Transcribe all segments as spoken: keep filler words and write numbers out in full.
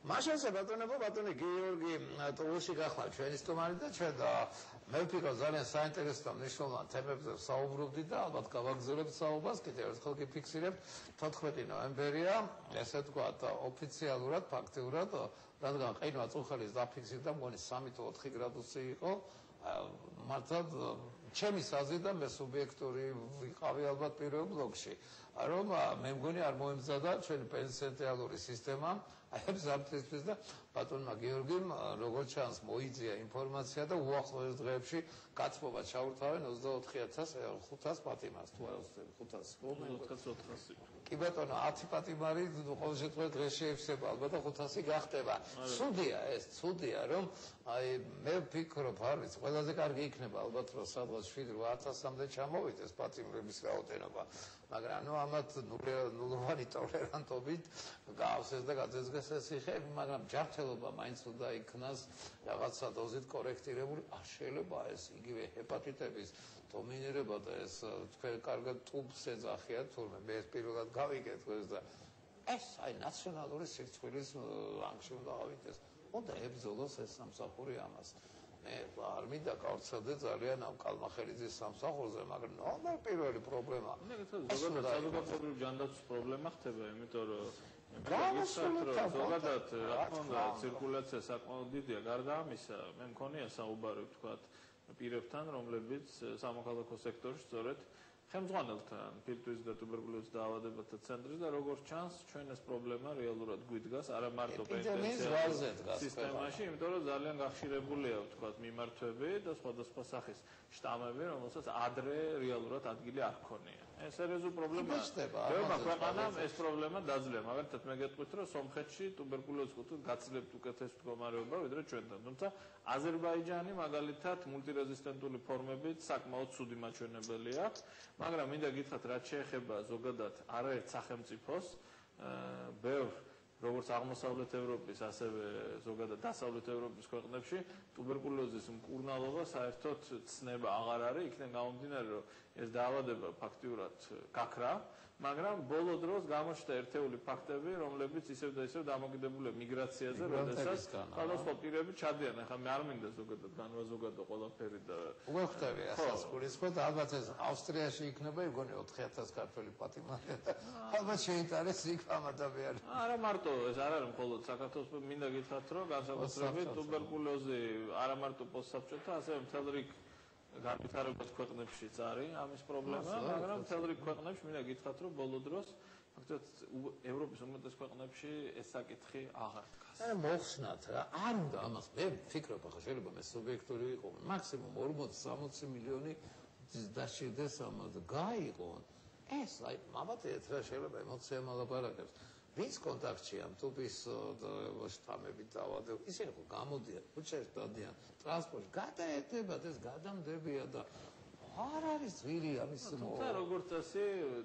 მაშასე ბატონებო ბატონი გიორგი ტულში გახლა ჩვენი სტუმარი და ჩვენ და მე ვფიქრობ ძალიან საინტერესო და მნიშვნელოვან თემებზე საუბრობდით და ალბათ გავაგზავნებთ საუბარს კიდევ ერთხელ გიფიქსირებთ თოთხმეტი ნოემბერია ესე ვთქვათ ოფიციალურად ფაქტიურად რადგან ყინვა წუხელის დაფიქსირდა მგონი სამი თუ ოთხი გრადუსი იყო მართლაც ჩემი საზრით და მე სუბიექტური ვიყავი ალბათ პირველ ბლოკში რომ მე მგონი არ მოემზადა ჩვენი პენსიონერული სისტემა აი ამ ზამთრისთვის და ბატონმა გიორგიმ როგორც ჩანს მოიძია ინფორმაცია და უახლოეს დღეებში კაცმობა ჩაურთავენ ოცდაოთხი ათას ხუთას პატიმარს თუ არა ხუთას ოთხასი კი ბატონო ათი პატიმარი ყოველ შემთხვევაში დღეს შეიფსება ალბათ და ხუთასი გახდება ცუდია ეს ცუდია რომ აი მე ვფიქრობ არ ვიცი ყველაზე კარგი იქნება ალბათ რომ სადღაც შვიდ რვა ათასამდე ჩამოვიდეს პატიმრების რაოდენობა მაგრამ ნუ ამათ ნულოვანი ტოლერანტობით გავს ეს და გაძეძგეს ეს ხები მაგრამ ჯანმრთელობა მაინც უნდა იქნას რაღაცა დოზით კორექტირებული არ შეიძლება ეს იგივე ჰეპატიტების დომინირება და ეს თქვენ კარგად ტუბს ეძახიან თურმე მე ეს პირველად გავიგეთ ეს და ეს აი ნაციონალური სირცხვილის რანგში უნდა ავიდეს უნდა ებრძოლოს ეს სამსახური ამას მე არ მინდა გავცადე ძალიან ამ კალმახელიძის სამსახურზე მაგრამ ნუ პირველი პრობლემა საზოგადოებრივ ჯანდაცვის პრობლემა ხდება იმიტომ რომ ზოგადად რა თქმა უნდა ცირკულაცია საკმაოდ დიდია გარდა ამისა მე მქონია საუბარი ვთქვათ პირებთან რომლებიც სამოქალაქო სექტორში სწორედ ხელმძღვანელთან ფილტვის და ტუბერკულოზის დაავადებათა ცენტრის და როგორც ჩანს ჩვენ ეს პრობლემა რეალურად გვიდგას არა მარტო პენსიონერულ სისტემაში იმიტომ რომ ძალიან გახშირებულია ვთქვათ მიმართვები და სხვადასხვა სახის შტამები რომელსაც ადრე რეალურად ადგილი არ ჰქონია ეს სერიოზული პრობლემაა ბევრმა ქვეყანამ ეს პრობლემა დაძლია მაგალითად მე გეტყვით რომ სომხეთში ტუბერკულოზის კუთხით გაცილებით უკეთესი მდგომარეობა ვიდრე ჩვენთან თუმცა აზერბაიჯანი მაგალითად მულტირეზისტენტული ფორმებით საკმაოდ ცუდი მაჩვენებელი აქვს მაგრამ მინდა გითხრათ რაც შეეხება ზოგადად არაერთ სახელმწიფოს ბევრ როგორც აღმოსავლეთ ევროპის ასევე ზოგადად დასავლეთ ევროპის ქვეყნებში ტუბერკულოზის მკურნალობა საერთოდ ცნება აღარ არის იქიდან გამომდინარე რომ ეს დაავადება ფაქტიურად გაქრა მაგრამ ბოლო დროს გამოჩნდა ერთეული ფაქტები რომლებიც ისევ და ისევ დამოკიდებულია მიგრაციაზე როდესაც სხვადასხვა პირები ჩადიან ახლა მე არ მინდა ზოგადად განვაზოგადო ყველაფერი და უკვე ხვდები ასას გულისხმობ ალბათ ეს ავსტრიაში იქნება მგონი ოთხი ათას ქართველი პატიმარი ალბათ შეიტანეს იქ ამ ადამიანს არა მარტო ეს არ არის მხოლოდ საქართველოს მინდა გითხრათ რომ განსაკუთრებით ტუბერკულოზი არა მარტო პოსტსაბჭოთა ასევე მთელ რიგ განვითარებულ ქვეყნებშიც არის ამის პრობლემა მაგრამ მთელ რიგ ქვეყნებში მინდა გითხრათ რომ ბოლო დროს ფაქტობრივად ევროპის უმეტეს ქვეყნებში ეს საკითხი აღარ დგას არა მოხსნათ რა არ უნდა ამას მე ვფიქრობ ახლა შეიძლება მე სუბიექტური იყო მაქსიმუმ ორმოცი სამოცი მილიონი დაშირდეს ამას გაიყონ ეს აი მაბათ რა შეიძლება ემოციამ ალაპარაკებს ვის კონტაქტშია ტუბის შტამები დაავადებული ისინი ხო გამოდიან ქუჩაში დადიან ტრანსპორტში გადაეტებათ ეს გადამდებია და არ არის ძვირი ამის თუმცა როგორც ასე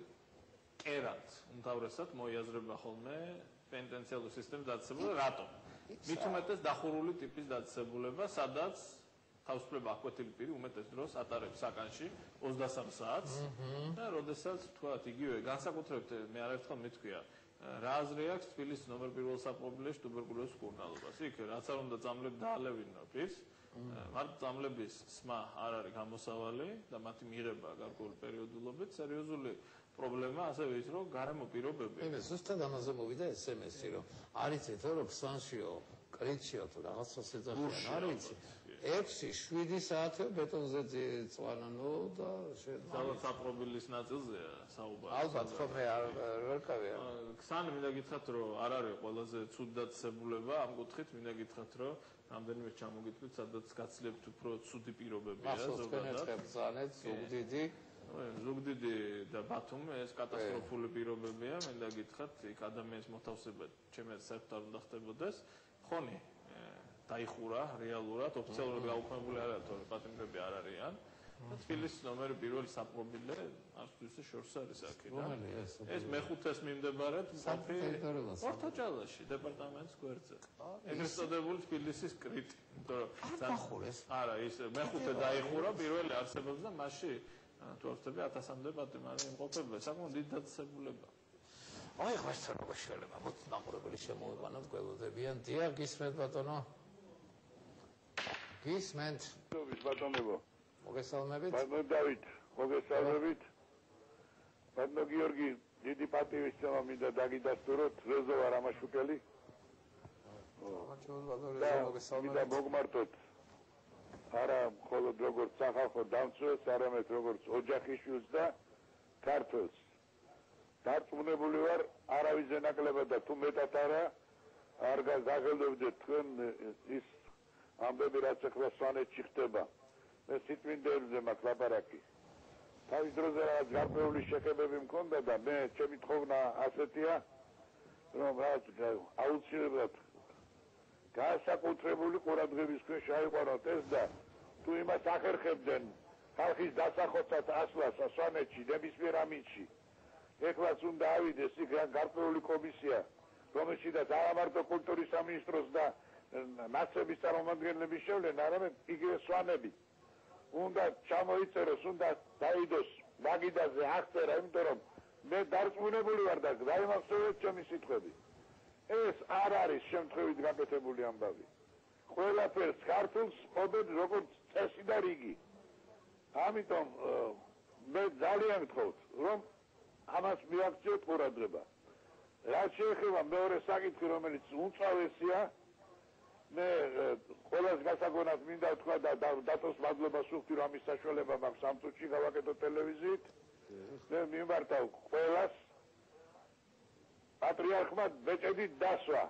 კერად უმთავრესად მოიაზრება ხოლმე პენიტენციარული სისტემის დაწესებულება რატომ მით უმეტეს დახურული ტიპის დაწესებულება სადაც თავისუფლება აკვეთილი პირი უმეტეს დროს ატარებს საკანში ოცდასამ საათს და როდესაც თქვათ იგივე განსაკუთრებით მე არაერთხელ მithქვია რა აზრი აქვს თბილისის ნომერ პირველ საპრობილეში ტუბერკულოზის მკურნალობას იქ რაც არ უნდა წამლები დაალევინო პირს მარტო წამლების სმა არ არის გამოსავალი და მათი მიღება გარკვეული პერიოდულობით სერიოზული პრობლემა ასევე ის რომ გარემო პირობები მე ზუსტად ამაზე მოვიდა ესემესი რომ არიცით რომ ფსანშიო კრიჩიო თუ რაღაცას ეძახიან არიცით ექვსი შვიდი საათი ბეტონზე წვანანო და სადაც საპრობილის ნაწილზეა საუბარი ალბათ ხო მე არ ვერკავია ქსანი მინდა გითხრათ რომ არ არის ყველაზე ცუდი დაწესებულება ამ კუთხით მინდა გითხრათ რომ რამდენიმე ჩამოგიტყვით სადაც გაცილებით უფრო ცუდი პირობებია ზოგადად ზანეთ ზუგდიდი ზუგდიდი და ბათუმი ეს კატასტროფული პირობებია მინდა გითხრათ იქ ადამიანის მოთავსება ჩემს საერთოდ არ უნდა ხდებოდეს ხონი დაიხურა რეალურად ოფიციალურად გაუქმებული არ არის თორე პატიმრები არ არიან და თბილისის ნომერი პირველი საპრობილე არც შორს არის აქედან ეს მეხუთეს მიმდებარედ მყოფი პორტოჭალაში დეპარტამენტის გვერდზე ეგრეთ წოდებული თბილისის კრიტი იმიტომ რომ არა ის მეხუთე დაიხურა პირველი არსებობს და მასში თუ არ ვთქვი ათასამდე პატიმარი იმყოფება საკმაოდ დიდი დაწესებულება აი ხარცან როგორ შეიძლება მოწინააღმდეგელი შემოიყვანოთ გველოდებიან დიახ გისმენთ ბატონო გისმენთ ბატონებო მოგესალმებით ბატონო დავით მოგესალმებით ბატონო გიორგი დიდი პატივისცემა მინდა დაგიდასტუროთ რეზო არამაშუკელი მინდა მოგმართოთ არა მხოლოდ როგორც სახალხო დამცველს არამედ როგორც ოჯახიშვილს და ქართველს დარწმუნებული ვარ არავის ნაკლებად და თუ მეტად არა არ გაგელდებდეთ თქვენ ის ამბები რაც ახლა სვანეთში ხდება მე სიტყვინდებზე მაქვს ლაპარაკი თავის დროზე რაღაც გარკვეული შეხებები მქონდა და მე ჩემი თხოვნა ასეთია რომ რაღაც აუცილებლად განსაკუთრებული ყურადღების ქვეშ აიყვანოთ ეს და თუ იმას ახერხებდნენ ხალხის დასახოცად ასვლას სვანეთში ნებისმიერ ამინდში ეხლაც უნდა ავიდეს იქ გარკვეული კომისია რომელშიც არა მარტო კულტურის სამინისტროს და ნაცების წარმომადგენლების შევლენ არამედ იგივე სვანები უნდა ჩამოიწეროს უნდა დაიდოს მაგიდაზე აღწერა იმიტომ რომ მე დარწმუნებული ვარ და დაიმახსოვრეთ ჩემი სიტყვები ეს არ არის შემთხვევით გაკეთებული ამბავი ყველაფერს ქართულს ოდეთ როგორც წესი და რიგი ამიტომ მე ძალიან გთხოვთ რომ ამას მიაქციოთ ყურადღება რაც შეეხება მეორე საკითხი რომელიც უწავესია მე ყველას გასაგონად მინდა ვთქვა და დათოს მადლობა სუხდი რომ ამის საშუალება მაქვს ამ წუთში გავაკეთო ტელევიზიით მე მიმართავ ყველას პატრიარქმა ბეჭედით დასვა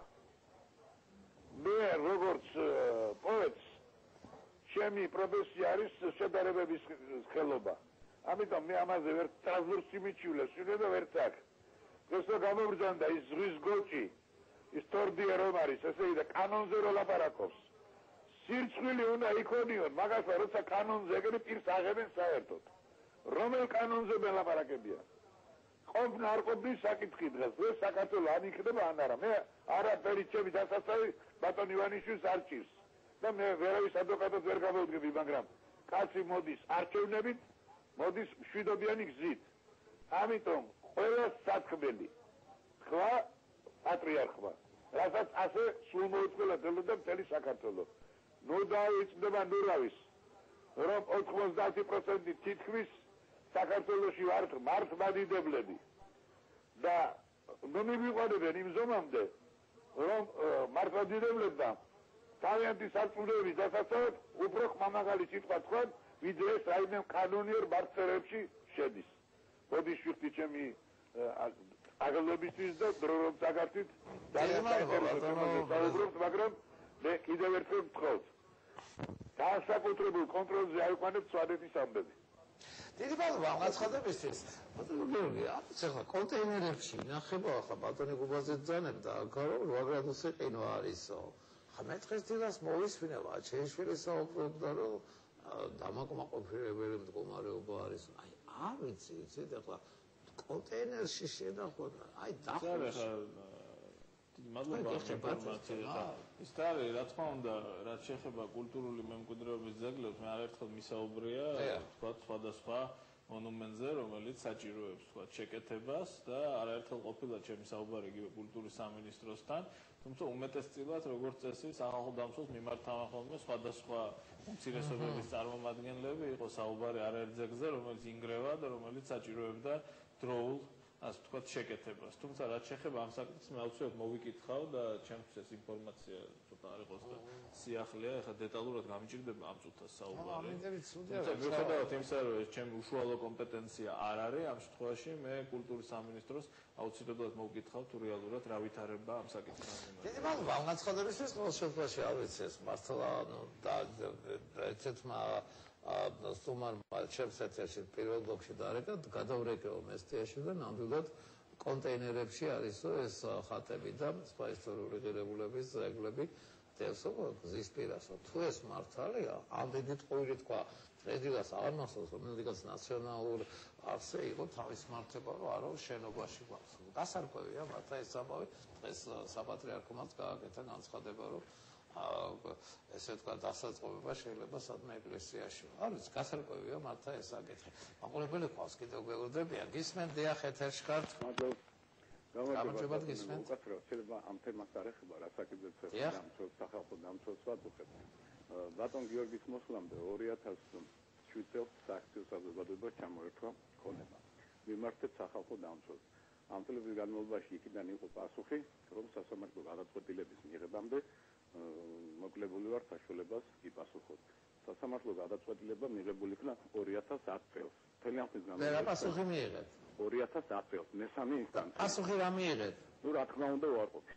მე როგორც პოეტს ჩემი პროფესია არის შედარებების ხელობა ამიტომ მე ამაზე ვერ ტრანსფერს იმიჩივლებს შეიძლება ვერ წაკ ეს რო გამოვბრძანდა ის ზღვის გოჭი ის თორდია რომ არის ესე იგი და კანონზე რო ლაპარაკობს სირცხვილი უნდა იქონიონ მაგას როცა კანონზე ეგრე პირს აღებენ საერთოდ რომელ კანონზე ლაპარაკებიან ყოფნა არ ყოფნის საკითხი დღეს დღეს საქართველოს ან იქნება ან არა მე არაფერი ჩემი დასაცავი ბატონ ივანიშვილს არ ჭირს და მე ვერავის ადვოკატად ვერ გამოვდგები მაგრამ კაცი მოდის არჩევნებით მოდის მშვიდობიანი გზით ამიტომ ყველა საქმელი თქვა პატრიარქმა რასაც ასე სულ მოუწყვილად ელოდა მთელი საქართველო ნუ დაიწდება ნურავის რომ ოთხმოცდაათი პროცენტი თითქმის საქართველოში ვართ მართლმადიდებლები და ნუ მივიყვანებენ იმ ზომამდე რომ მართლმადიდებლებმა თავიანთი სარწმუნოების დასაცავად უფრო ხმამაღალი სიტყვა თქვან ვიდრე ეს რაიმე კანონიერ მართლებში შედის მოდის ვიხდი ჩემი აგლობისთვის და დრო რომ წაგართით ძალიან საინტერესო მაგრამ მე კიდევ ერთხელ ვთხოვთ განსაკუთრებულ კონტროლზე აიყვანეთ სვანეთის ამბები დიდი მადლობა ამ განცხადებისთვის ბატონო გიორგი ამის ახლა კონტეინერებში ნახება ახლა ბატონი გუბაზე ძანებდა გარო რვა გრადუსი ყინვა არისო ხა მე დღეს დილას მოვისმინება ჩეშვილის საუბრობდა რომ დამაკმაყოფილებელი მდგომარეობა არის აი არ ვიცი იცით ახლა კონტეინერში შედახოდა აი დახურს მადლობა ის არის რა თქმა უნდა რაც შეეხება კულტურული მემკვიდრეობის ძეგლებს მე არაერთხელ მისაუბრია თქვა სხვადასხვა მონუმენტზე რომელიც საჭიროებს თქვა შეკეთებას და არაერთხელ ყოფილა ჩემი საუბარი იგივე კულტურის სამინისტროსთან თუმცა უმეტესწილად როგორც წესი სახალხო დამცველს მიმართავენ ხოლმე სხვადასხვა უმცირესობების წარმომადგენლები იყო საუბარი არაერთ ძეგლზე რომელიც ინგრევა და რომელიც საჭიროებდა დროულ ასე ვთქვათ შეკეთებას თუმცა რაც შეეხება ამ საკითხს მე აუცილებლად მოვიკითხავ და ჩემთვის ეს ინფორმაცია ცოტა არ იყოს და სიახლეა ეხლა დეტალურად გამიჭირდება ამ წუთას საუბარი თუმცა მიუხედავად იმისა რომ ეს ჩემი უშუალო კომპეტენცია არ არის ამ შემთხვევაში მე კულტურის სამინისტროს აუცილებლად მოვკითხავ თუ რეალურად რა ვითარება ამ საკითხთან დიდი მადლობა ამ განცხადებისთვის ყოველ შემთხვევაში არ ვიცი ეს მართლა ანუ და ეცეთმა სტუმარ ჩემს ეთერში პირველ ბლოკში დაარეკა გადავრეკეო მესტიაში და ნამდვილად კონტეინერებში არისო ეს ხატები და სხვა ისტორიული ღირებულების ძეგლები დევსო გზის პირასო თუ ეს მართალია ამ დიდი ტყუილი თქვა დღეს აღარ მახსოვს რომელიღაც ნაციონალურ არსზე იყო თავის მართება რომ არა შენობაში გვაქვს გასარკვევია მართლა ეს ამბავი დღეს საპატრიარქომაც გააკეთა განცხადება რომ ესე თქვა დასაწყობება შეიძლება სადმე ეკლესიაში არ ვიცი გასარკვევია მართლა ეს აკითხე მაყურებელი ყავს კიდევ გველოდებიან გისმენთ დიახ ეთერში ხართ გამარჯობა გისმენთ. უკაცრავ, შეიძლება ამ თემას არ ეხება, რასაკიდეც ეხება დამცველ სახალხო დამცველს ვაწუხებ. ბატონ გიორგის მოსვლამდე ორი ათას შვიდ წელს სააქციო საზოგადოება ჩამოერთვა ქონება. მიმართეთ სახალხო დამცველს. ამ წლების განმავლობაში იქიდან იყო პასუხი, რომ სასამართლო გადაწყვეტილების მიღებამდე მოკლებული ვარ საშუალებას იპასუხოთ. სასამართლო გადაწყვეტილება მიღებული იქნა ორი ათას ათ წელს. მთელი ამ ხნის განმავლობაში. რა პასუხი მიიღეთ? ორი ათას ათ წელს, მესამე ინსტანცია. პასუხი რა მიიღეთ? ნუ რა თქმა უნდა უარყოფით.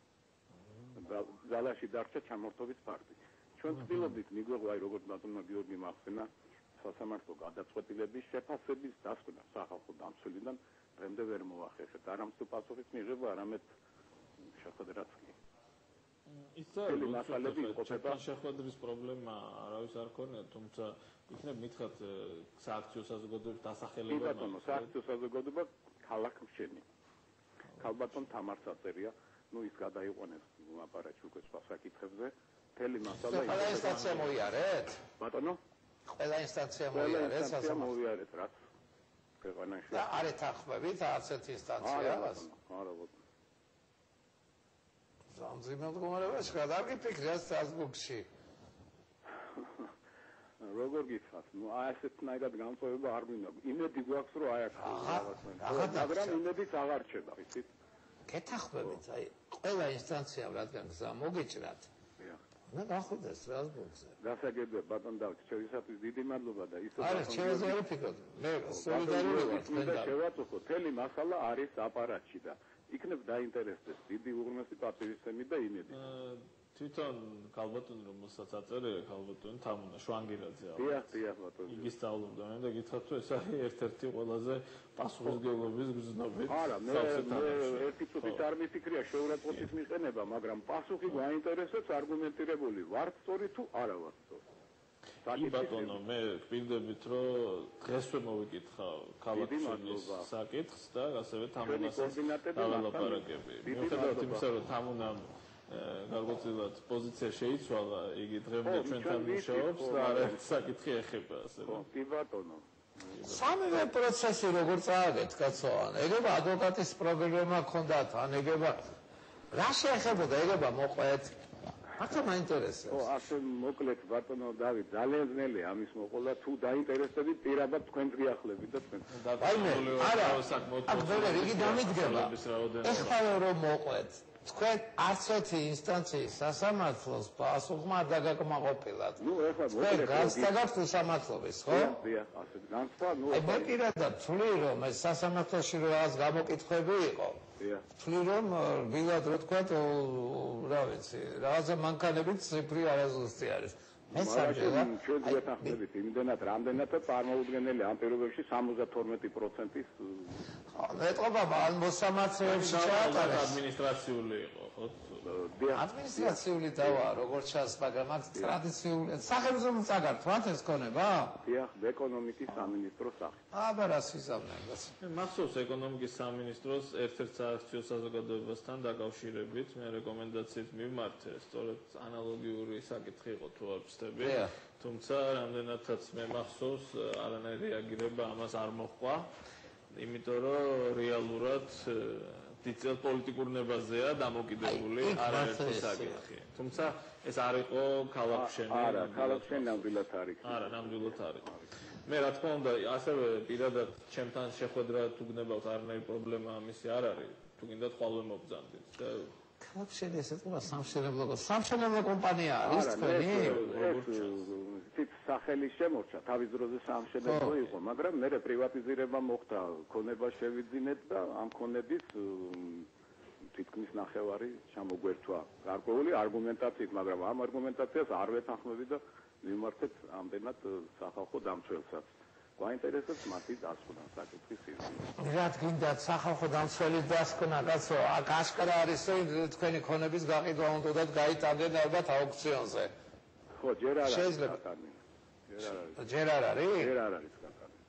ძალაში დარჩა ჩამორთობის ფაქტი. ჩვენ ვცდილობთ მიგვეღო აი როგორც ბატონმა გიორგი მახსენა სასამართლო გადაწყვეტილების შეფასების დასკვნა სახალხო დამცველიდან დღემდე ვერ მოახერხეთ. არამედ პასუხის მიღება, არამედ შეხვედრაც კი. ისა უცხოეთთან შეხვედრის პრობლემა არავის არ ქონია, თუმცა იქნებ მითხრათ სააქციო საზოგადოების დასახელება. ბატონო, სააქციო საზოგადოება ქალაქმშენი. ქალბატონ თამარ საწერია, ნუ ის გადაიყვანეს აპარატში უკვე სხვა საკითხებზე. მთელი მასალა ყველა ინსტანცია მოიარეთ? ბატონო? ყველა ინსტანცია მოიარეთ სასამართლო მოიარეთ რაც ქვეყანაში. და არ ეთანხმებით არცერთ ინსტანციას? არა ბატონო. სამძიმე მდგომარეობაში გადაგიფიქრე სტრასბურგში. როგორ გითხრათ, ნუ აი ესეთნაირად განწყობა არ მინდა. იმედი გვაქვს რომ აი აქ მაგრამ იმედიც აღარ რჩება, იცით? გეთანხმებით, აი ყველა ინსტანციამ რადგან გზა მოგეჭრათ. და გახვიდე სტრასბურგზე. გასაგებია ბატონ დავით, შევისათვის დიდი მადლობა და ისე არა, შევეზე არ ვფიქრობ. მე სოლიდარული ვარ თქვენთან. შევაწუხო, მთელი მასალა არის აპარატში და იქნებ დაინტერესდეს დიდი უღრმესი პატივისცემი და იმედი. თვითონ ქალბატონი რომელსაც აწერია ქალბატონი თამუნა შვანგირაძე. დიახ, დიახ ბატონო. იგი სწავლობდა მე და გითხრათ რომ ეს არის ერთ-ერთი ყველაზე პასუხისმგებლობის გზნობი. არა, მე ერთი წუთით არ მიფიქრია შეურაცხყოფის მიყენება, მაგრამ პასუხი გაინტერესებს არგუმენტირებული. ვართ სწორი თუ არა ვართ სწორი. კი ბატონო, მე გვპირდებით რომ დღესვე მოვიკითხა ქალაქშენის საკითხს და ასევე თამუნასაც დავალაპარაკები. მიუხედავად იმისა, რომ თამუნამ გარკვეულად პოზიცია შეიცვალა, იგი დღემდე ჩვენთან მუშაობს და არაერთ საკითხი ეხება ასევე. კი ბატონო. სამივე პროცესი როგორ წააგეთ, კაცო? ეგება ადვოკატის პრობლემა ჰქონდათ, ან ეგება რა შეეხებოდა, ეგება მოყვეთ? მართლა მაინტერესებს. ო, ასე მოკლედ ბატონო დავით, ძალიან ძნელია ამის მოყოლა, თუ დაინტერესდებით პირადად თქვენ პრიახლებით და თქვენ. აიმე, არა, აქ ბევრი რიგი დამიდგება. ეხლა რომ მოყვეთ თქვენ არც ერთი ინსტანციის სასამართლოს პასუხმა არ დაგაკმაყოფილათ. ნუ ეხლა მოკლედ განსწავლეთ უსამართლობის, ხო? დიახ, ასე განსწვა, ნუ აი მე პირადად ვთვლი რომ ეს სასამართლოში რომ რაღაც გამოკითხვები იყო. დიახ. ვთვლი რომ ბილად რო თქვა, რა ვიცი, რაღაცა მანქანებით ციფრი არაზუსტი არის. მე სამჯერად ჩვენ ვეთანხმებით იმდენად, რამდენადაც წარმოუდგენელი ამ პირობებში სამოცდათორმეტი პროცენტის ეტყობა ან მოსამართლეებში ჩაატარეს ადმინისტრაციული იყო, ხო? ადმინისტრაციული დავა, როგორც ჩანს, მაგრამ აქ ტრადიციული სახელმწიფო წაგართვათ ეს ქონება? დიახ, ეკონომიკის სამინისტროს სახით. აბა რა სიზამნეებს. მახსოვს ეკონომიკის სამინისტროს ერთ-ერთ სააქციო საზოგადოებასთან დაკავშირებით მე რეკომენდაციით მიმართე, სწორედ ანალოგიური საკითხი იყო თუ არ ვცდები. თუმცა რამდენადაც მე მახსოვს არანაირი რეაგირება ამას არ მოჰყვა, იმიტომ რომ რეალურად დიდწილად პოლიტიკურ ნებაზეა დამოკიდებული არაერთი საკითხი. თუმცა ეს არ იყო ქალაქშენი. არა, ქალაქშენი ნამდვილად არ იქნება. არა, ნამდვილად არ იყო. მე რა თქმა უნდა, ასევე პირადად ჩემთან შეხვედრა თუ გნებავთ არანაირი პრობლემა ამისი არ არის. თუ გინდათ ხვალვე მობრძანდით და ქალაქშენი ესე თქვა სამშენებლო სამშენებლო კომპანია არის თქვენი? თვით სახელი შემორჩა, თავის დროზე სამშენებლო იყო, მაგრამ მე პრივატიზირება მოხდა, ქონება შევიძინეთ და ამ ქონების თითქმის ნახევარი ჩამოგვერთვა. გარკვეული არგუმენტაციით, მაგრამ ამ არგუმენტაციას არ ვეთანხმები და ვიმართეთ ამდენად სახალხო დამცველსაც. გვაინტერესებს მათი დასკვნა საკითხის სიზრდე. რა გინდათ სახალხო დამცველი დასკვნა, კაცო, აქ აშკარა არის რომ თქვენი ქონების გაყიდვა უნდათ გაიტანდნენ ალბათ აუქციონზე. ხო, ჯერ არ არის. შეიძლება. ჯერ არ არის? ჯერ არ არის გაკეთებული.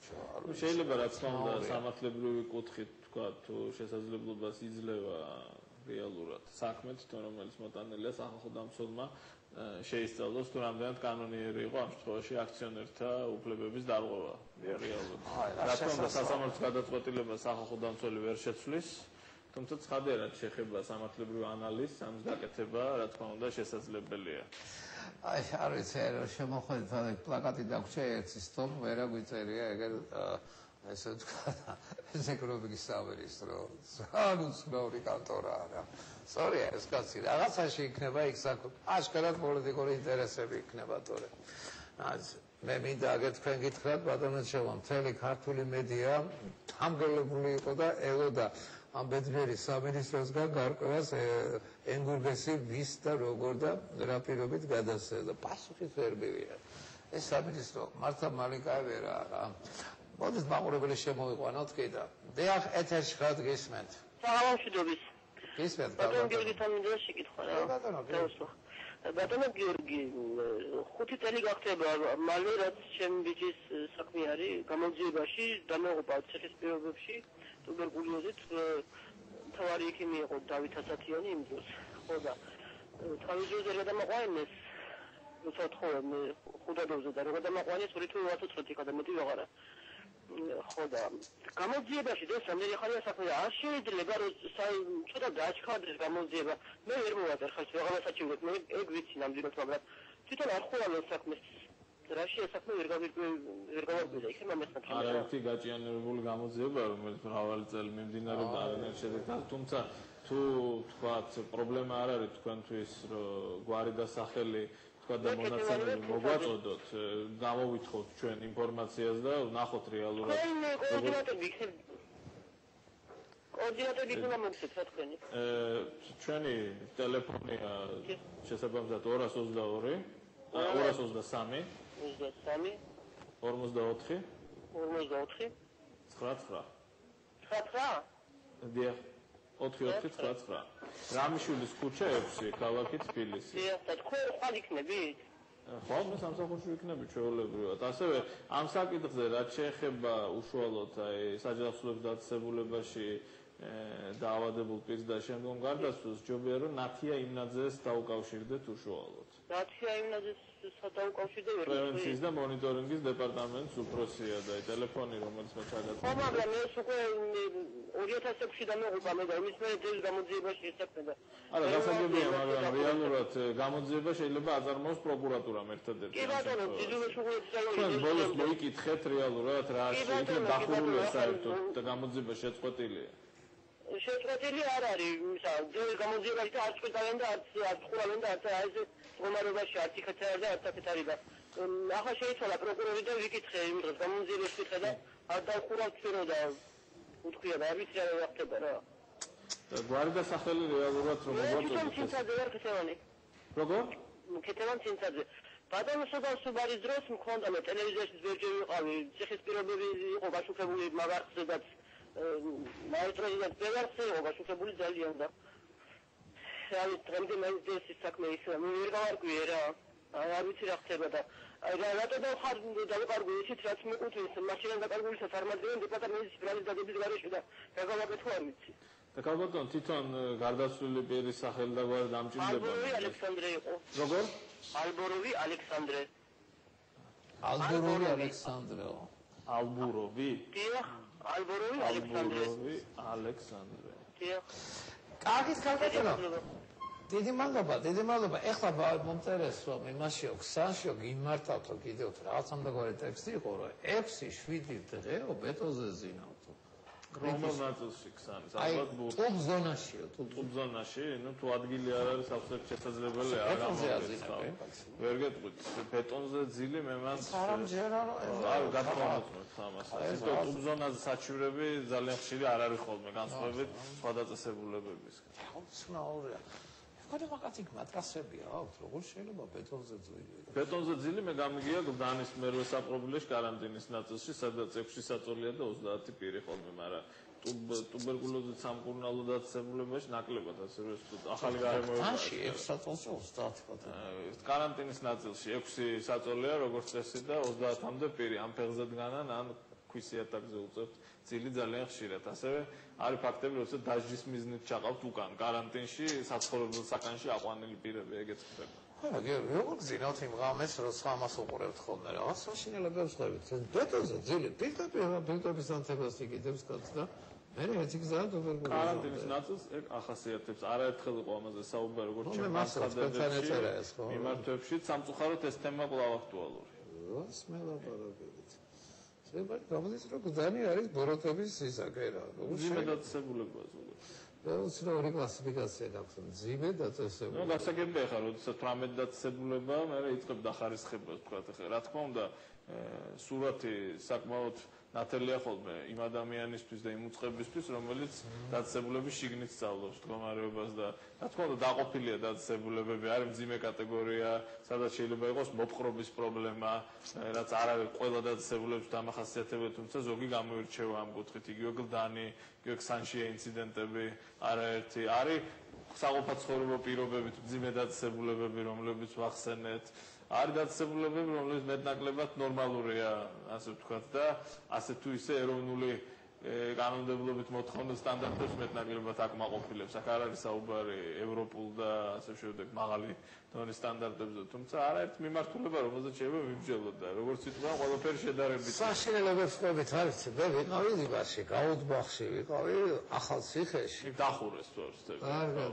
შეიძლება რა თქმა უნდა სამართლებრივი კუთხით თქვა თუ შესაძლებლობას იძლევა რეალურად. საქმე თვითონ რომელიც მოტანილია სახალხო დამცველმა შეისწავლოს თუ რამდენად კანონიერი იყო ამ შემთხვევაში აქციონერთა უფლებების დარღვევა რეალურად. რა თქმა უნდა სასამართლოს გადაწყვეტილება სახალხო დამცველი ვერ შეცვლის, თუმცა ცხადია რაც შეეხება სამართლებრივ ანალიზს, ამის გაკეთება რა თქმა უნდა შესაძლებელია. აი, არ ვიცი, შემოხვედით ამ პლაკატი დაგვრჩა ერთი სტოპ, ვერა გვიწერია ეგერ ესე ვთქვა, ეკონომიკის სამინისტრო, სანუცნაური კანტორაა რა. Sorry, ეს კაცი რაღაცაში იქნება იქ საქმე. აშკარად პოლიტიკური ინტერესები იქნება თორე. მე მინდა აგერ თქვენ გითხრათ, ბატონო შემო, მთელი ქართული მედია თამგელებული იყო და ელოდა ამ ბედნიერი სამინისტროსგან გარკვევას ენგურგესი ვის და როგორ და რა პირობით გადასცემა. პასუხით ვერ მივიღე. ეს სამინისტრო მართა მალიკაევერა რა. მოდით მაყურებელი შემოვიყვანოთ კიდე. დიახ, ეთერში ხართ გისმენთ. საღამოშიდობის. გისმენთ. ბატონო გიორგი თამინდა შეკითხვა რა. ბატონო გიორგი. ბატონო გიორგი, ხუთი წელი გახდება მალე რაც ჩემი ბიჭის საქმე არის გამოძიებაში დამოღობა ციხის პირობებში ტუბერკულოზით თავარი ექიმი იყო დავით ასათიანი იმ დროს. ხო და თავის დროზე რა დამაყვანეს როცა თხოვე მე ხუდადოზე და რა დამაყვანეს ორი თუ ოთხი წუთი ხა და მეტი ვეღარა. ხო და გამოძიებაში და სამერი ხარია საქმე არ შეიძლება რომ ცოტა დააჩქარდეს გამოძიება მე ვერ მოვაძერ ხალხს ვეღარა საჭიროა მე ეგ ვიცი ნამდვილად მაგრამ თვითონ არ ხოვალო საქმეს რაში საქმე ვერ ვერ გავარკვია იქ მომესწრაფე არა ერთი გაჭიანებული გამოძიება რომელიც მრავალი წელი მიმდინარეობდა არანაირ შედეგად თუმცა თუ თქვათ პრობლემა არ არის თქვენთვის რომ გვარი და სახელი და მონაცემები მოგვაწოდოთ, გამოვითხოვთ ჩვენ ინფორმაციას და ვნახოთ რეალურად. კოორდინატორები იქნება. კოორდინატორები იქნება მოგცეთ რა თქვენი? ჩვენი ტელეფონია შესაბამისად ორას ოცდაორი, ორას ოცდასამი, ოცდასამი, ორმოცდაოთხი, ორმოცდაოთხი, ცხრაცხრა. ცხრაცხრა? დიახ. ოთხი ოთხი ცხრა ცხრა. რამიშვილის ქუჩა ექვსი, ქალაქი თბილისი. დიახ, და თქვენ ხვალ იქნებით? ხო, მე სამსახურში ვიქნები ჩვეულებრივად. ასევე ამ საკითხზე რაც შეეხება უშუალოდ აი საჯავსოების დაწესებულებაში დაავადებულ პირს და შემდგომ გარდაცვლას ჯობია რომ ნათია იმნაძეს დაუკავშირდეთ უშუალოდ. ნათია იმნაძეს სადაუკავშირდე ვერ პრევენციის და მონიტორინგის დეპარტამენტის უფროსია და აი ტელეფონი რომელიც მე ჩაგაცნობ. ხო, მაგრამ მე უკვე ორი ათას ექვსი დამოღუპა მე და იმის მე ძილ გამოძიებაში ისწრაფე და არა, გასაგებია, მაგრამ რეალურად გამოძიება შეიძლება აწარმოოს პროკურატურამ ერთადერთი. კი ბატონო, ძილუში უკვე წავა. ჩვენ ბოლოს მოიკითხეთ რეალურად რა იქნება დახურულია საერთოდ და გამოძიება შეწყვეტილია. შეწყვეტილი არ არის, ისა ძილ გამოძიებაში და არც ყიდავენ და არც არც ხურავენ და არც აი ეს რომარობაში არც იქეთ არ და არც აქეთ არის და ახლა შეიცვალა პროკურორი და ვიკითხე იმ დროს გამოძიებას ვიკითხე და არ დავხურავთ ჩვენო და უთქვია და არ ვიცი რა ხდება რა. გვარი და სახელი რეალურად რომ მოგვაწოდეთ. მე ცინცაძე ვარ ქეთევანი. როგორ? ქეთევანი ცინცაძე. ბატონო სუგან სუბარის დროს მქონდა მე ტელევიზიაში ზოგჯერ ვიყავი, ციხის პირობები იყო გაშუქებული მაგარხზე და მაიტროზიდან პევარზე იყო გაშუქებული ძალიან და აი დღემდე მე ეს საქმე ისე მე ვერ გავარკვიე რა. არ ვიცი რა ხდება და აი რატო დავხარ დავყარგვი ისიც რაც მეკუთვნის მაშინ დაკარგულისას არ მაძლევენ დეპარტამენტის ბრალის დაგების გარეშე და რა გავაკეთო არ ვიცი. და კალბატონ თვითონ გარდაცვლილი პირის სახელი და გვარი დამჭირდება. ალბოროვი ალექსანდრე იყო. როგორ? ალბოროვი ალექსანდრე. ალბოროვი ალექსანდრე. ალბუროვი? დიახ, ალბოროვი ალექსანდრე. ალბუროვი ალექსანდრე. დიახ. კარგით კალბატონო. დიდი მადლობა, დიდი მადლობა. ეხლა მომწერეს რომ იმაში ოქსანშო გიმართავთო კიდევ რაღაცამდე ტექსტი იყო რომ ექვსი შვიდი დღეო ბეტონზე ზინავთო. რომელ ნაწილში ქსანის? ალბათ ბურთი. ტუბ ზონაშიო, ტუბ ზონაში, ну თუ ადგილი არ არის აბსოლუტურად შესაძლებელია არ გამოგეცავ. ვერ გეტყვით, ბეტონზე ძილი მე მან არამჯერა არ გათხოვოთ ამას. ეს ტუბ ზონაზე საჩივრები ძალიან ხშირი არ არის ხოლმე განსხვავებით სხვა დაწესებულებებისგან. უცნაურია. ხოდა მაგათი მატრასებია აქვს, როგორ შეიძლება ბეტონზე ძილი? ბეტონზე ძილი მე გამიგია გდანის მერვე საპრობილეში каранტინის ნაწილში, სადაც ექვსი საწოლია და ოცდაათი პირი ხოლმე, მაგრამ ტუბერკულოზით სამკურნალო დაწესებულებაში ნაკლებად ასე რომ ახალი გარემოება. მაშინ ექვსი საწოლში ოცდაათი პატარა. каранტინის ნაწილში ექვსი საწოლია როგორც წესი და ოცდაათამდე პირი ამ ფეხზე დგანან ან ქვის იატაკზე უწევთ წილი ძალიან ხშირად. ასევე არის ფაქტები, როცა დაჟის მიზნით ჩაყავთ უკან კარანტინში, საცხოვრებელ საკანში აყვანილი პირები, ეგეც ხდება. ხო, როგორ გძინავთ იმ ღამეს, როცა ამას უყურებთ ხოლმე რაღაც საშინელებებს ხვდებით. ბეტონზე ძილი პირდაპირ ბეტონის ანთებას იკიდებს კაც და მე ერთი გზაა თუბერკულოზი. კარანტინის ნაწილს ეგ ახასიათებს. არაერთხელ იყო ამაზე საუბარი, როგორც ჩემს მიმართვებში, სამწუხაროდ ეს თემა კვლავ აქტუალური. რას მე ლაპარაკობთ? შეიძლება გამოდის რომ გზანი არის ბოროტების ისაკე რა. მძიმე დაწესებულება ზოგადად. რა ორი კლასიფიკაცია გაქვს მძიმე დაწესებულება. ნუ გასაგებია ხარ, როდესაც თვრამეტ დაწესებულება, მე იწყებ დახარისხებას თქვა ხე. რა თქმა უნდა, სურათი საკმაოდ ნათელია ხოლმე იმ ადამიანისთვის და იმ უწყებისთვის, რომელიც დაწესებულების შიგნით სწავლობს მდგომარეობას და რა თქმა უნდა დაყოფილია დაწესებულებები, არის მძიმე კატეგორია, სადაც შეიძლება იყოს მოპყრობის პრობლემა, რაც არ არის ყველა დაწესებულების დამახასიათებელი, თუმცა ზოგი გამოირჩევა ამ კუთხით, იგივე გლდანი, იგივე ქსანშია ინციდენტები, არაერთი არის საყოფაცხოვრებო პირობებით მძიმე დაწესებულებები, რომლებიც ვახსენეთ. არის დაწესებულებები, რომლებიც მეტნაკლებად ნორმალურია, ასე ვთქვათ და ასე თუ ისე ეროვნული კანონმდებლობით მოთხოვნა სტანდარტებს მეტნაკლებად აკმაყოფილებს. აქ არ არის საუბარი ევროპულ და ასე შემდეგ მაღალი დონის სტანდარტებზე, თუმცა არაერთ მიმართულება, რომელზეც შეიძლება ვიმსჯელოთ და როგორც ვიტყვი, ყველაფერი შედარებით. საშინელებებს ხვდებით, არის მე ვიყავი ლიბანში, გაუდბახში ვიყავი, ახალციხეში. დახურეს თორსტები.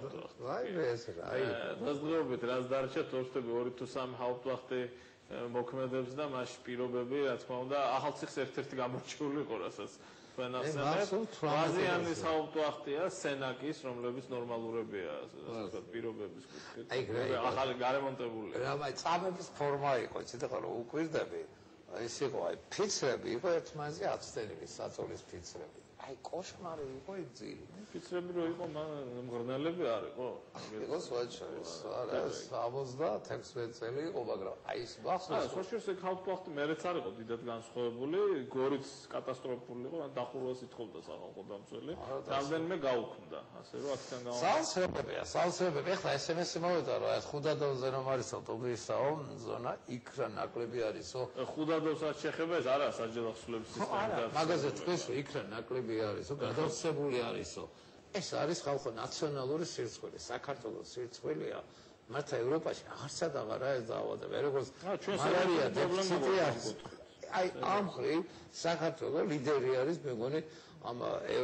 აი ეს რა, აი. დასდღეობით რაც დარჩა თორსტები ორი თუ სამი ჰაუფტვახტი მოქმედებს და მასში პირობები, რა თქმა უნდა, ახალციხის ერთ-ერთი გამორჩეული იყო, რასაც თქვენ ახსენებთ. ბაზიანის ჰაუფტვახტია სენაკის, რომლებიც ნორმალურებია, ასე ვთქვათ, პირობების კუთხით. ახალი გარემონტებული. რა, აი წამების ფორმა იყო, იცით რა, უკვირდები. ეს იყო, აი ფიცრები იყო ერთმანეთზე აცდენილი, საწოლის ფიცრები. აი კოშმარი იყო ის ძილი. ფიცრები რო იყო, მღრნელები არ იყო. იყო სვაჩარის, არა, ოცდაექვსი წელი იყო, მაგრამ აი ეს ბახსოვს. აა, სოციალისტი ხალხთვახტი მერეც არ იყო დიდად განსხვავებული, გორიც კატასტროფული იყო, დახურვას ითხოვდა სახალხო დამცველი. რამდენიმე გაუქმდა, ასე რომ აქთან გავა. სალსრებია, სალსრებია. ეხლა ესემესი მოვიდა რომ აი ხუდადოვზე რომ არისო ტობისაო ზონა იქ რა ნაკლები არისო. ხუდადოვსაც შეხება ეს არა საჯელახსულების სისტემა. მაგაზე თქვენს რომ იქ რა ნაკლები არისო, გადავსებული არისო. ეს არის ხალხო ნაციონალური სირცხვილი, საქართველოს სირცხვილია. მართა ევროპაში აღარცად აღარა ეს დაავადება. როგორც მალარია დეფიციტი არის. აი ამ ხრივ საქართველოს ლიდერი არის მეგონი ამ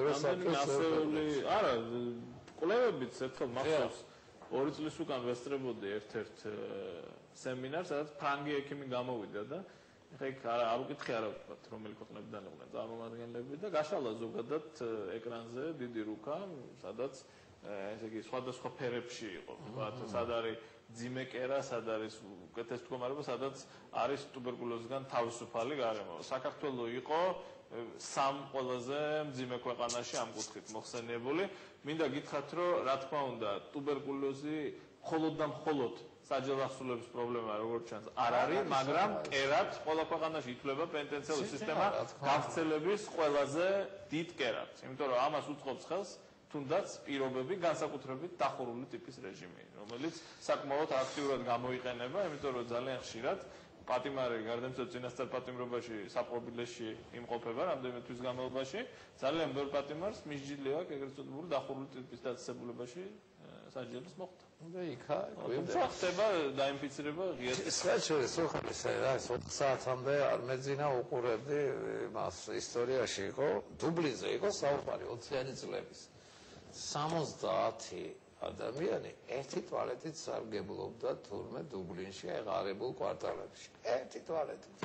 ევროსაბჭოს. არა, კვლევებიც ერთხელ მახსოვს ორი წლის უკან ვესწრებოდი ერთ-ერთ სემინარს, სადაც ფრანგი ექიმი გამოვიდა და ეხა იქ არ უკითხე არა ვთქვათ, რომელი ქვეყნებიდან იყვნენ წარმომადგენლები და გაშალა ზოგადად ეკრანზე დიდი რუკა, სადაც ესე იგი სხვადასხვა ფერებში იყო, ვთქვათ, სად არის ძიმე კერა, სად არის უკეთეს მდგომარეობა, სადაც არის ტუბერკულოზისგან თავისუფალი გარემო. საქართველოს იყო სამ ყველაზე მძიმე ქვეყანაში ამ კუთხით მოხსენიებული. მინდა გითხრათ, რომ რა თქმა უნდა, ტუბერკულოზი მხოლოდ და მხოლოდ საჯელახსულების პრობლემა როგორც ჩანს არ არის, მაგრამ კერად ყველა ქვეყანაში ითვლება პენტენციალური სისტემა გავრცელების ყველაზე დიდ კერად. იმიტომ რომ ამას უწყობს ხელს თუნდაც პირობები განსაკუთრებით დახურული ტიპის რეჟიმი, რომელიც საკმაოდ აქტიურად გამოიყენება, იმიტომ რომ ძალიან ხშირად პატიმარი გარდამცველ წინასწარ პატიმრობაში საპყრობილეში იმყოფება რამდენიმე თვის განმავლობაში, ძალიან ბევრ პატიმარს მისჯილი აქვს ეგრეთ წოდებული დახურული ტიპის დაწესებულებაში საჯელის მოხდა. და იქა თუმცა ხდება დაინფიცირება ღიად. საერთოდ სულხანის რა ის ოთხ საათამდე არ მეძინა უყურებდი მას ისტორიაში იყო დუბლინზე იყო საუბარი ოციანი წლების სამოცდაათი ადამიანი ერთი ტუალეტით სარგებლობდა თურმე დუბლინში აღარებულ კვარტალებში ერთი ტუალეტით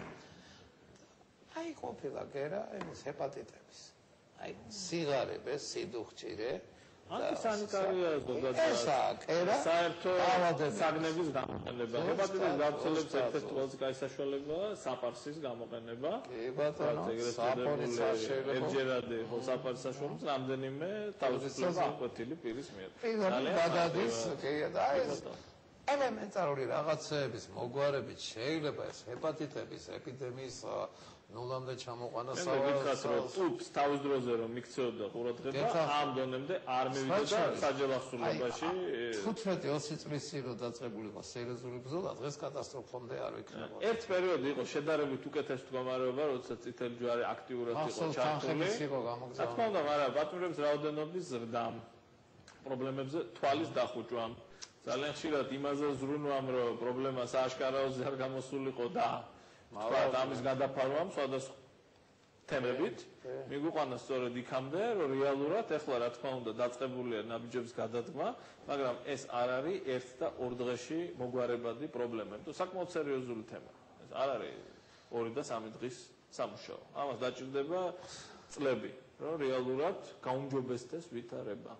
აი ყოფილა გერა ეს ჰეპატიტების აი სიგარები სიდუხჭირე ანტისანიტარია ზოგადად საერთო საგნების გამოყენება ჰეპატიტის გავრცელების ერთ-ერთი ყველაზე კაი საშუალებაა საპარსის გამოყენება კი ბატონო საპარსის საშუალება ერთჯერადი ხო საპარსის საშუალებას რამდენიმე თავისუფლება აკვეთილი პირის მიერ ძალიან გადადის კი და ეს ელემენტარული რაღაცეების მოგვარებით შეიძლება ეს ჰეპატიტების ეპიდემიის ნულამდე ჩამოყვანა სავალს ტუბს თავის დროზე რომ მიქცეოდა ყურადღება ამ დონემდე არ მივიდა და საჯელახსრულებაში თხუთმეტი ოცი წლის წინ რომ დაწყებულიყო სერიოზული ბრძოლა დღეს კატასტროფამდე არ იქნებოდა ერთ პერიოდი იყო შედარებით უკეთესი მდგომარეობა როდესაც წითელი ჯვარი აქტიურად იყო ჩართული რა თქმა უნდა მაგრამ ბატონებს რაოდენობის ზრდამ პრობლემებზე თვალის დახუჭვამ ძალიან ხშირად იმაზე ზრუნვამ რომ პრობლემა სააშკარაოზე არ გამოსულიყო და მაგრამ ამის გადაფარვამ სხვადასხვა თემებით მიგვიყვანა სწორედ იქამდე რომ რეალურად ეხლა რა თქმა უნდა დაწყებულია ნაბიჯების გადადგმა მაგრამ ეს არ არის ერთ და ორ დღეში მოგვარებადი პრობლემა იმიტომ საკმაოდ სერიოზული თემაა ეს არ არის ორი და სამი დღის სამუშაო ამას დაჭირდება წლები რომ რეალურად გაუმჯობესდეს ვითარება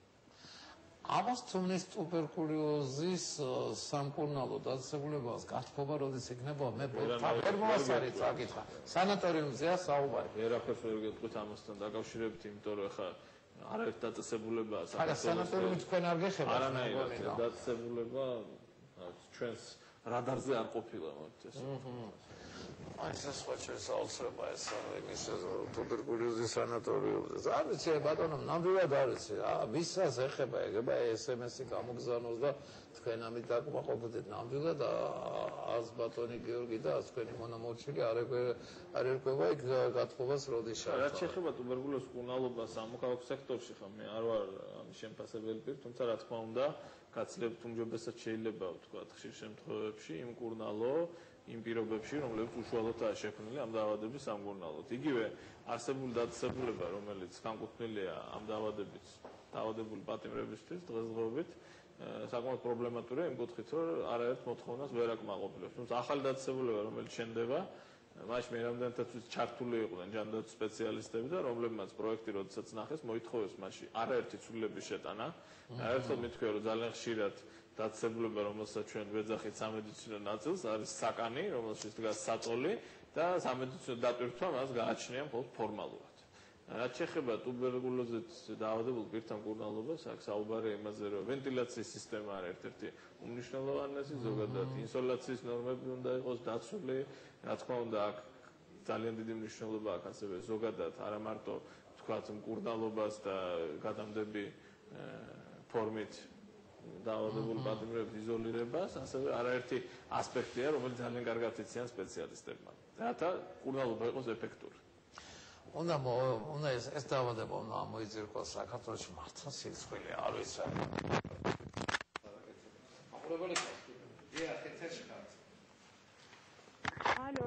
ამას თუმის ტუბერკულოზის სამკურნალო დაწესებულებას გათხოვება როდის იქნება მე ვერ მოასწარით საკითხა სანატორიუმზეა საუბარი ვერაფერს ვერ გეტყვით ამასთან დაკავშირებით იმიტომ რომ ხა არაერთ დაწესებულებაა სანატორიუმი თქვენ არ გეხებათ არანაირად დაწესებულება ჩვენს რადარზე არ ყოფილა მოდი ეს აი ეს სხვა შესაძლებლობა ეს იმის ტუბერკულოზის სანატორიუმზე არ ვიცი ბატონო ნამდვილად არ ვიცი ვისაც ეხება ეგება ესემესი გამოგზავნოს და თქვენ ამით დაკმაყოფილდით ნამდვილად ას ბატონი გიორგი და ას თქვენი მონამორჩილი არ არ ერკვევა იქ გათხოვას როდის შარდა რაც შეეხება ტუბერკულოზის მკურნალობას სამოქალაქო სექტორში ხომ მე არ ვარ ამის შემფასებელი პირ თუმცა რა თქმა უნდა გაცლებთ უმჯობესად შეიძლება ვთქვა ხშირ შემთხვევებში იმ მკურნალო იმ პირობებში, რომლებიც უშუალოდაა შექმნილი ამ დაავადების სამკურნალოდ. იგივე არსებული დაწესებულება, რომელიც განკუთვნილია ამ დაავადების დაავადებული პატიმრებისთვის დღესდღეობით, საკმაოდ პრობლემატურია იმ კუთხით, რომ არაერთ მოთხოვნას ვერ აკმაყოფილებს. თუმცა ახალი დაწესებულება, რომელიც შენდება, მაშინ მე რამდენადაც ჩართული იყვნენ ჯანდაცვის სპეციალისტები და რომლებმაც პროექტი როდესაც ნახეს, მოითხოვეს მაშინ არაერთი ცვლილების შეტანა. ერთხელ მithქვია, რომ ძალიან ხშირად დაწესებულება, რომელსაც ჩვენ ვეძახით სამედიცინო ნაწილს, არის საკანი, რომელშიც დგას საწოლი და სამედიცინო დატვირთვა მას გააჩნია მხოლოდ ფორმალურად. რაც შეეხება ტუბერკულოზით დაავადებულ პირთა მკურნალობას, აქ საუბარია იმაზე, რომ ვენტილაციის სისტემა არის ერთ-ერთი უმნიშვნელოვანესი, ზოგადად ინსოლაციის ნორმები უნდა იყოს დაცული, რა თქმა უნდა, აქ ძალიან დიდი მნიშვნელობა აქვს ასევე ზოგადად არა მარტო თქვათ მკურნალობას და გადამდები ფორმით დაავადებული პატიმრების იზოლირებას, ასევე არაერთი ასპექტია, რომელიც ძალიან კარგად იციან სპეციალისტებმა. რათა მკურნალობა იყოს ეფექტური. უნდა უნდა ეს ეს დაავადება უნდა მოიძირკოს საქართველოში მართლა სიცხვილე არ ვიცი. ალო.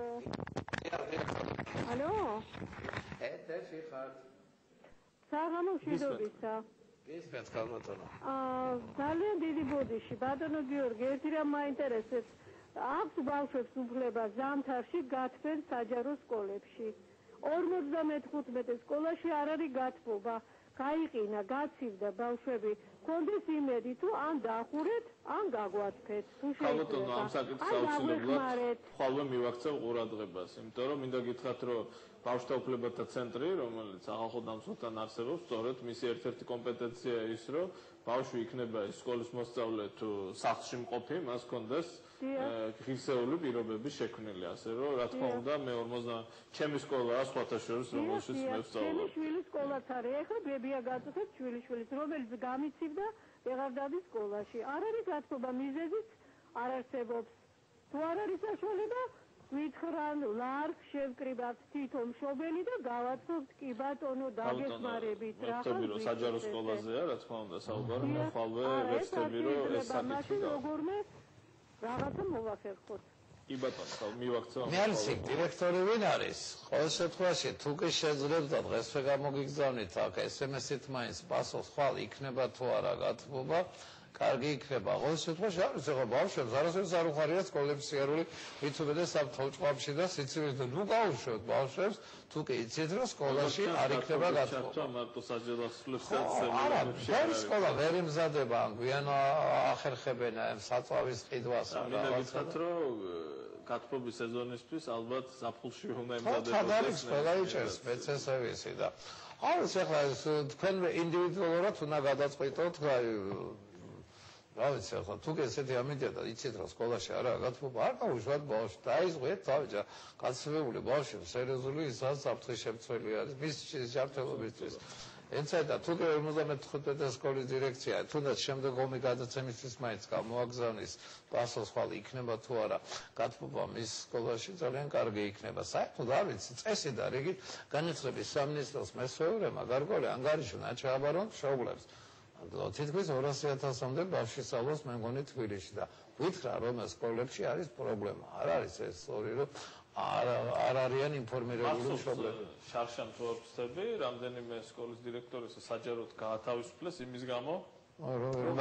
ალო. ეთერში ხარ. საღამოშიდობისა. ის მეც ქალბატონო. აა ძალიან დიდი ბოდიში, ბატონო გიორგი, ერთი რამ მაინტერესებს. აქვს ბავშვებს უფლება ზამთარში გათბენ საჯარო სკოლებში. ორმოცდამეთხუთმეტე სკოლაში არ არის გათბობა. გაიყინა, გაცივდა ბავშვები. კონდეს იმედი თუ ან დახურეთ, ან გაგვაცფეთ. თუ ქალბატონო, ამ საკითხს აუცილებლად ხვალვე მივაქცევ ყურადღებას, იმიტომ რომ მინდა გითხრათ, რომ ბავშვთა უფლებათა ცენტრი, რომელიც ახალ დამცველთან არსებობს, სწორედ მისი ერთ-ერთი კომპეტენცია ის, რომ ბავშვი იქნება სკოლის მოსწავლე თუ სახლში მყოფი, მას კონდეს ღირსეული პირობები შექმნილი, ასე რომ რა თქმა უნდა, მე ორმოცდა ჩემი სკოლაა სხვათა შორის, რომელშიც მე ვსწავლობ. ჩემი შვილის სკოლაც არის, ეხლა ბებია გაწუხებს შვილიშვილის, რომელიც გამიცივდა ვეღარ დადის სკოლაში. არ არის გათბობა, მიზეზიც არ არსებობს. თუ არ არის საშუალება ვითხრან ლარს შევკრიბავთ თვითონ მშობელი და გავაცნობთ კი ბატონო დაგეხმარებით რა ხომ რომ საჯარო სკოლაზეა რა თქმა უნდა საუბარი მე ხვალვე ვეცდები რომ ეს საკითხი როგორმე რაღაცა მოვახერხოთ კი ბატონო ხალ მივაქცევ მე არის დირექტორი ვინ არის ყოველ შემთხვევაში თუ კი შეძლებდა დღესვე გამოგიგზავნით აქ ესემესით მაინც პასუხს ხვალ იქნება თუ არა გათბობა კარგი იქნება. ყოველ შემთხვევაში არის ახლა ბავშვებს არასდროს არ უხარია სკოლების სიარული, ვით უმეტეს საფრთხეებში და სიცივეს და ნუ გაუშვებთ ბავშვებს, თუ კი იცით რომ სკოლაში არ იქნება გათბობა. მარტო საჯელახსვლებს დაწესებულება. არა, ვერ სკოლა ვერ იმზადება, გვიან ახერხებენ ამ საწვავის ყიდვას. მინდა გითხრათ რომ გათბობის სეზონისთვის ალბათ ზაფხულში უნდა იმზადდეს. ხო, არის ყველა იჭერს, მეც ესე ვიცი და არის ახლა თქვენ ინდივიდუალურად უნდა გადაწყვიტოთ, აი რა ვიცი ახლა თუ კი ესეთი ამიტია და იცით რა სკოლაში არაა გათბობა არ გაუშვათ ბავშვს დაიზღვიეთ თავი გაცილებული ბავშვი სერიოზული ისაც საფრთხის შემცველი არის მის ჯანმრთელობისთვის ეცედა თუ კი ორმოცდამეთხუთმეტე სკოლის დირექცია თუნდაც შემდეგ ომი გადაცემისთვის მაინც გამოაგზავნის პასუხს ხვალ იქნება თუ არა გათბობა მის სკოლაში ძალიან კარგი იქნება საერთოდ არ ვიცი წესი და რიგით განათლების სამინისტროს მესვეურებმა გარკვეული ანგარიშნა ჩააბარონ მშობლებს თითქმის ორასი ათასამდე ბავშვი სწავლობს მე მგონი თბილისში და ვითხრა რომ სკოლებში არის პრობლემა არ არის ეს სწორი რომ არ არ არიან ინფორმირებული მშობლები შარშან პროფესორები რამდენიმე სკოლის დირექტორის საჯაროდ გაათავისუფლეს იმის გამო რომ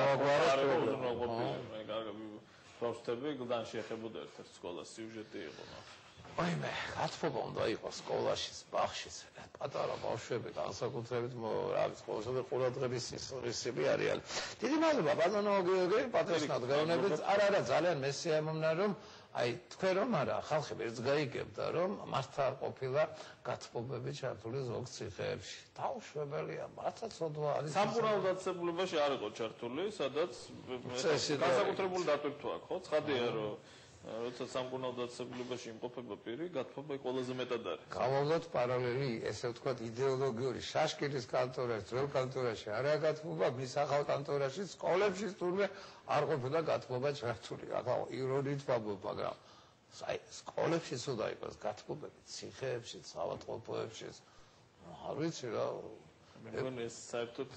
პროფესორები გლდანში ეხებოდა ერთ-ერთ სკოლას სიუჟეტი იყო აიმე გათბობა უნდა იყოს სკოლაში ბაღშიც პატარა ბავშვები განსაკუთრებით რა ვიცი ყოველდღე ყურადღების სისხლისები არიან დიდი მადლობა ბატონო გიორგი პატრიოტად გაუნებით არა არა ძალიან მესიამოვნა რომ აი თქვენ რომ არა ხალხი ერთს გაიგებდა რომ მართლა ყოფილა გათბობები ჩართული ზოგ ციხეებში დაუშვებელია მართლა ცოდვა არის სამკურნალო დაწესებულებაში არ იყო ჩართული სადაც განსაკუთრებული დატვირთვა აქვს ხო ცხადია რომ როცა სამკურნალო დაწესებულებაში იმყოფება პირი გათბობა ყველაზე მეტად არის გავავლოთ პარალელი ესე ვთქვათ იდეოლოგიური შაშკირის კანტორაში ძველ კანტორაში არაა გათბობა მის ახალ კანტორაში სკოლებში თურმე არ ყოფილა გათბობა ჩართული ახლა ირონიით ვამბობ მაგრამ აი სკოლებში უნდა იყოს გათბობები ციხეებში საავადმყოფოებში არ ვიცი რა მე მგონი ეს საერთოდ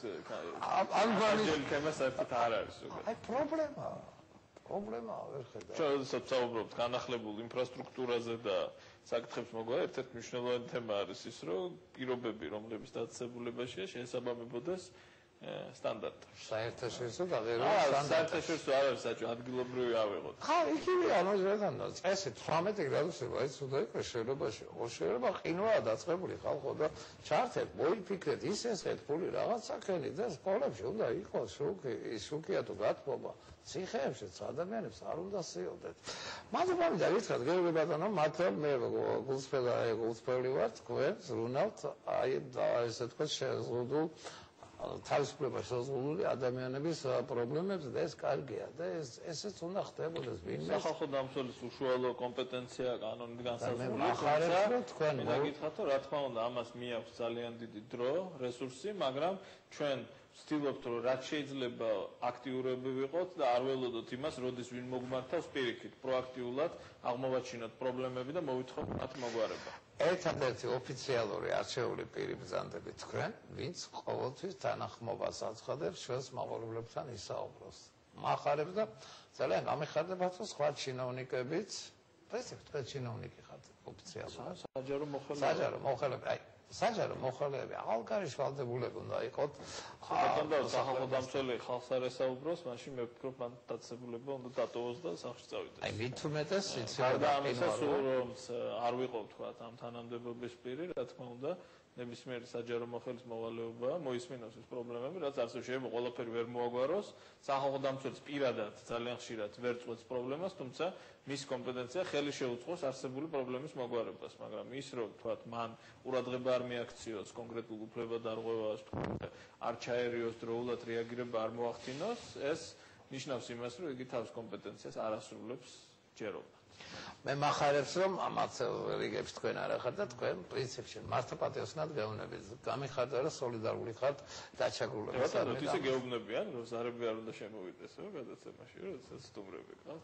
ამ თემა საერთოდ არ არის უკვე აი პრობლემაა პრობლემაა ვერ ხედავ. ჩვენ როდესაც ვსაუბრობთ განახლებულ ინფრასტრუქტურაზე და საკითხებს მოგვარდა ერთ-ერთი მნიშვნელოვანი თემა არის ის, რომ პირობები, რომლებიც დაწესებულებაშია, შეესაბამებოდეს სტანდარტებს. საერთაშორისო გაღერო სტანდარტებს. საერთაშორისო არ არის საჭირო ადგილობრივი ავიღოთ. ხა, იქივე ანუ ზედან წესი თვრამეტი გრადუსები აი სულ იყო შენობაში. ოშერება ყინვაა დაწყებული ხალხო და ჩართეთ, მოიფიქრეთ, ის ესეთ ფული რაღაც საქენი და სკოლებში უნდა იყოს შუქი, შუქია თუ გათბობა. ციხეებშიც ადამიანებს არ უნდა სიოდეთ. მადლობა და ვიწყოთ გეორგი ბატონო, მართლა მე გულწრფელი გულწრფელი ვარ თქვენ ზრუნავთ აი და ესე თქვა შეზღუდულ თავისუფლება შეზღუდული ადამიანების პრობლემებს და ეს კარგია და ეს ესეც უნდა ხდებოდეს ვინმე სახალხო დამცველის უშუალო კომპეტენცია კანონით განსაზღვრული ახარებს რომ თქვენ მოგიკითხათ რომ რა თქმა უნდა ამას მიაქვს ძალიან დიდი დრო რესურსი მაგრამ ჩვენ ვცდილობთ რომ რაც შეიძლება აქტიურები ვიყოთ და არ ველოდოთ იმას როდის ვინ მოგმართავს პირიქით პროაქტიულად აღმოვაჩინოთ პრობლემები და მოვითხოვოთ მათ მოგვარება ერთადერთი ოფიციალური არჩეული პირი ბრძანდებით თქვენ ვინც ყოველთვის თანახმობას აცხადებს ჩვენს მაყურებლებთან ისაუბროს მახარებს და ძალიან გამიხარდებათ რომ სხვა ჩინოვნიკებიც ესე თქვენ ჩინოვნიკი ხართ ოფიციალურად საჯარო მოხელეები საჯარო მოხელეები აი საჯარო მოხელეები აღალგარიშვალდებულები უნდა იყოთ ხოდა სახალხო დამცველი ხალხს არ ესაუბროს მაშინ მე ვფიქრობ მან დაწესებულება უნდა დატოვოს და სახლში წავიდეს აი მით უმეტეს იცი და ამისა სულ რომ არ ვიყო თქვა ამ თანამდებობის პირი რა თქმა უნდა ნებისმიერი საჯარო მოხელის მოვალეობა მოისმინოს ეს პრობლემები რაც ასე შეიძლება ყველაფერი ვერ მოაგვაროს სახალხო დამცველს პირადად ძალიან ხშირად ვერ წყვეტს პრობლემას თუმცა მის კომპეტენცია ხელი შეუწყოს არსებული პრობლემის მოგვარებას მაგრამ ის რომ თქვათ მან ყურადღება არ მიაქციოს კონკრეტულ უფლებადარღვევას არ ჩაერიოს დროულად რეაგირება არ მოახდინოს ეს ნიშნავს იმას რომ იგი თავის კომპეტენციას არ ასრულებს ჯეროვნად მე მახარებს რომ ამაც რიგებს თქვენ არ ახართ და თქვენ პრინციპში მართლაპატიოსნად გეუბნებით გამიხარდა რომ სოლიდარული ხართ დაჩაგრულების არ არის ისე გეუბნებიან რომ ზარები არ უნდა შემოვიდეს ხო გადაცემაში რომ სტუმრები ყავთ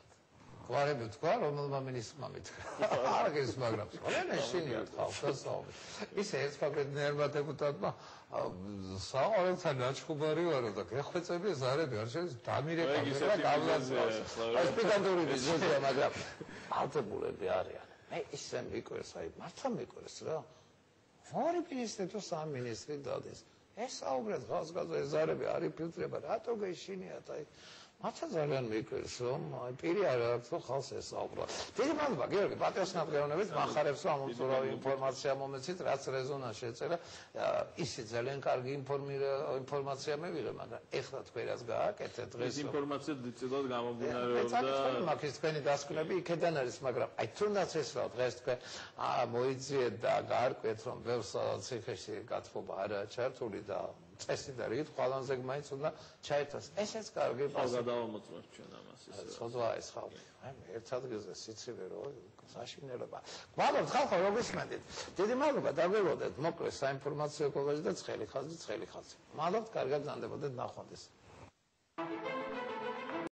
გვარები თქვა რომელმა მინისტრმა მითქვა არ გეს მაგრამ ყველანი ეშინიათ ხალხს ისე ეს ფაკეთნერმა დეპუტატმა საყოველთან აჩხუბარი ვარო და გეხვეწები ზარები არ შეიძლება დამირეკავდეს და გავლაცავს ეს პიკანტური ბიზნესია მაგრამ ალტებულები არიან მე ისე მიყვეს აი მართლა მიყვეს რა ორი მინისტრი თუ სამი მინისტრი დადეს ეს საუბრად ხალხზე ზარები არ იფილტრება რატო გეშინიათ აი მართლა ძალიან მიყვეს რომ აი პირი არ აქვს რომ ხალხს ესაუბრა. დიდი მადლობა გიორგი პატრიოტად გეუბნებით მახარებს რომ ამოწურავი ინფორმაცია მომეცით რაც რეზონანს შეეწერა ისე ძალიან კარგი ინფორმაცია მივიღე მაგრამ ეხლა თქვენ რაც გააკეთეთ დღეს ეს ინფორმაცია დიდწილად გამომდინარეობდა და მაგის თქვენი დასკვნები იქიდან არის მაგრამ აი თუნდაც ეს რა დღეს თქვენ მოიძიეთ და გაარკვეთ რომ ბევრ ციხეში გათბობა არაა ჩართული და წესი და რიგით ყველანზე მაინც უნდა ჩაერთოს. ესეც კარგი პასუხი. გადავამოწმოთ ჩვენ ამას ისე. ცოდვა ეს ხალხი. აი ერთ ადგილზე სიცივე რო საშინელება. გვალობთ ხალხო როგორ ისმენდით. დიდი მადლობა დაგველოდეთ მოკლე საინფორმაციო კოლეჯი და ცხელი ხაზი ცხელი ხაზი. მადლობთ კარგად გზანდებოდეთ ნახვამდის.